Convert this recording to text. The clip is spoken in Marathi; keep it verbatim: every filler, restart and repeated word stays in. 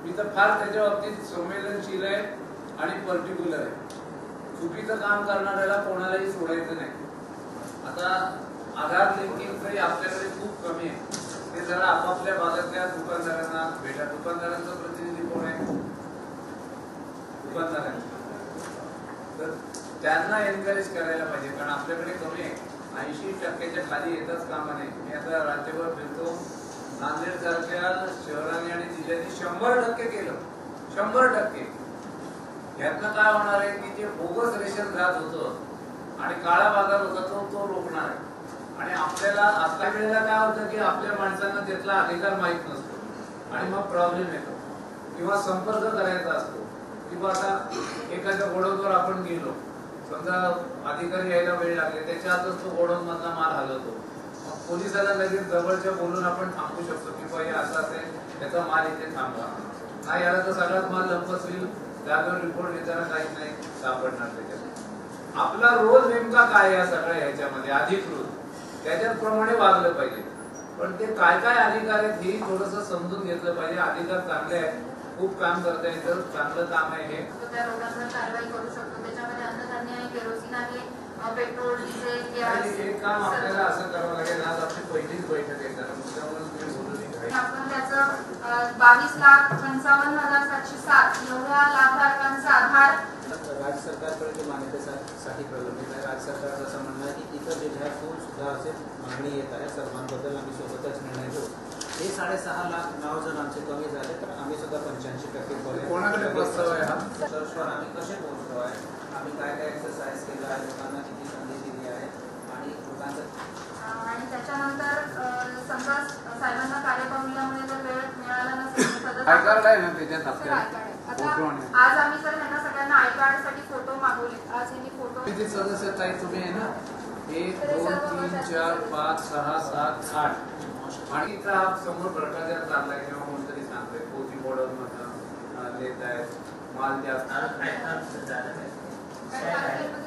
मी तर फार त्याच्या बाबतीत संवेदनशील आहे आणि पर्टिक्युलर आहे. चुकीचं काम करणाऱ्याला कोणालाही सोडायचं नाही. आता आधार लिंकिंग आपल्याकडे खूप कमी आहे. ते जरा आपापल्या भागातल्या दुकानदारांना भेटा. दुकानदारांचं प्रतिनिधी कोण आहे? दुकानदारांचे. तर त्यांना एनकरेज करायला पाहिजे, कारण आपल्याकडे कमी आहे. ऐंशी टक्क्याच्या खाली येतच कामा नये. मी आता राज्यभर फिरतो. नांदेड सारख्या शहरांनी आणि जिल्ह्यांनी शंभर टक्के केलं. शंभर टक्के यातनं काय होणार आहे की जे बोगस रेशन जात होतं आणि काळा बाजार होता तो तो रोखणार आहे. आणि आपल्याला आता वेळेला काय होतं की आपल्या माणसांना त्यातला अधिकार माहित नसतो आणि मग प्रॉब्लेम येतो. किंवा संपर्क करायचा असतो किंवा आता एखाद्या गोडाऊनवर आपण गेलो, समजा अधिकारी यायला वेळ लागले, त्याच्या हातच तो गोडाऊन मधला माल हलवतो. मग पोलिसाला लगेच जवळच्या बोलून आपण थांबू शकतो की बाई असं असेल, त्याचा माल इथे थांबवा. नाही याला तर सगळाच माल लंपस होईल, जागेवर रिपोर्ट देताना काहीच नाही सापडणार त्याच्यात. आपला रोल नेमका काय या सगळ्या ह्याच्यामध्ये अधिकृत त्याच्याप्रमाणे वागलं पाहिजे. पण ते काय काय अधिकार आहेत हे थोडस समजून घेतलं पाहिजे. अधिकार चांगले आहेत, खूप काम करता येतं, चांगलं काम आहे हे. कारवाई करू शकतो. त्याच्यामध्ये अन्नधान्य आहे, केरोसिन आहे, पेट्रोल, डिझेल, गॅस. हे काम आपल्याला असं करावं लागेल. आज आपली पहिलीच बैठक आहे, कारण मुद्द्यावरून तुम्ही बोलू नये. आपण त्याचं बावीस लाख पंचावन्न हजार सातशे सात एवढ्या लाभधारकांचा आधार राज्य सरकारकडे मान्यतेसाठी प्रलंबित आहे. राज्य सरकारचं असं म्हणणं आहे की इतर जिल्ह्यातून सुद्धा असे मागणी येत आहे. सर्वांबद्दल आम्ही सोबतच निर्णय घेऊ. हे साडेसहा लाख नाव जर आमचे कमी झाले तर आम्ही सुद्धा पंच्याऐंशी टक्के कोणाकडे प्रस्ताव आहे हा? सर्चवर आम्ही कसे पोहोचलो आहे, आम्ही काय काय एक्सरसाइज केलं आहे, लोकांना किती संधी दिली आहे आणि लोकांचं आणि त्याच्यानंतर समजा साहेबांना कार्यप्रणालीमुळे जर वेळ मिळाला नसेल आय कार्ड आहे ना त्याच्यात आपल्याला. आज आम्ही जर ह्यांना सगळ्यांना आय कार्ड साठी फोटो मागवले. आज ह्यांनी फोटो किती सदस्य ताई तुम्ही आहे ना? एक दोन तीन चार पाच सहा सात आठ. आणि इथं हा समोर भ्रष्टाचार चाललाय किंवा कोणतरी सांगतोय पोती बॉर्डर मधून देत आहेत माल जास्त